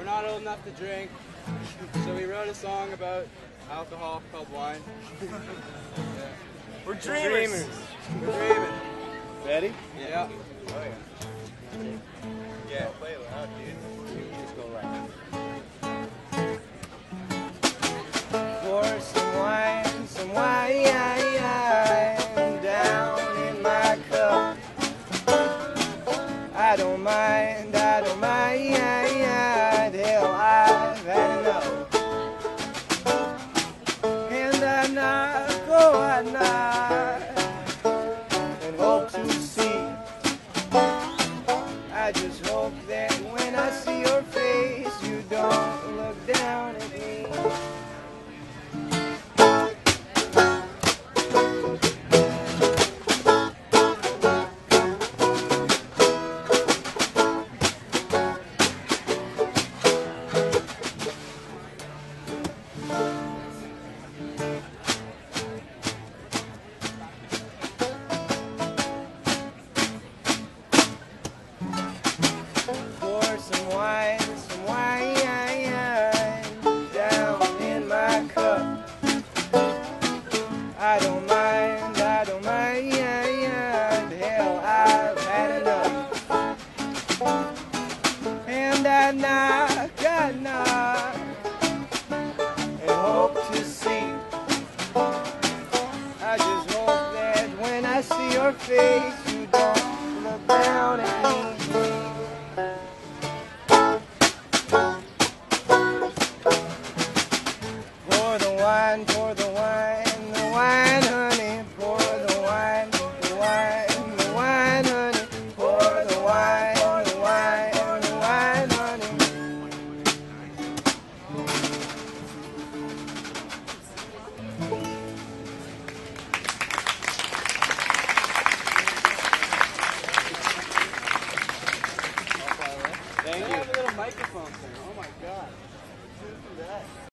we're not old enough to drink, so we wrote a song about alcohol called Wine. Yeah. We're dreamers. We're dreaming. Ready? Yeah. Oh yeah. Yeah, play loud, dude. Just go right. Pour some wine down in my cup. I don't mind, hell, I've had enough. And I knock, oh I knock, and hope to see. I just hope that when I see your face, you don't look down at me. Pour some wine down in my cup. I don't mind, hell, I've had enough. And I knock, and hope to see. I just hope that when I see your face, you don't look down at me. Pour the wine, honey. Pour the wine, honey. Pour the wine, honey. Thank you. I have a little microphone thing. Oh my god.